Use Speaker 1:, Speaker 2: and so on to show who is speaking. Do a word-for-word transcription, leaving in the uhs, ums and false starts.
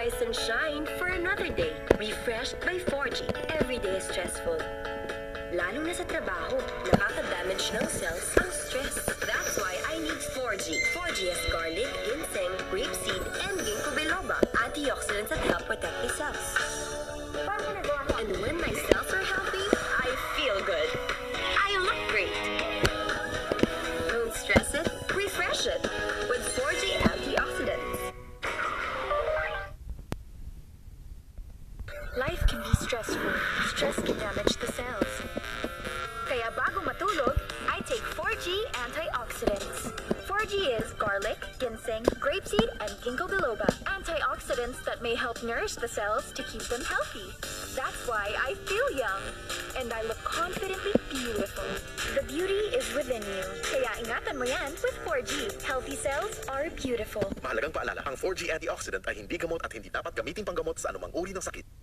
Speaker 1: rise and shine for another day. Refreshed by four G. Every day is stressful. Lalo na sa trabaho, nakaka-damage ng cells ang stress. That's why I need four G. four G has garlic, ginseng, grapeseed, and ginkgo biloba. Antioxidants that help protect the cells. And when my cells are healthy, I feel good. I look great. Don't stress it, refresh it with four G antioxidants.
Speaker 2: Life can be stressful. Stress can damage the cells. Kaya bago matulog, I take four G antioxidants. four G is garlic, ginseng, grapeseed, and ginkgo biloba. Antioxidants that may help nourish the cells to keep them healthy. That's why I feel young. And I look confidently beautiful. The beauty is within you. Kaya ingatan mo yan with four G. Healthy cells are beautiful.
Speaker 3: Mahalagang paalala, ang four G antioxidant ay hindi gamot at hindi dapat gamitin panggamot sa anumang uri ng sakit.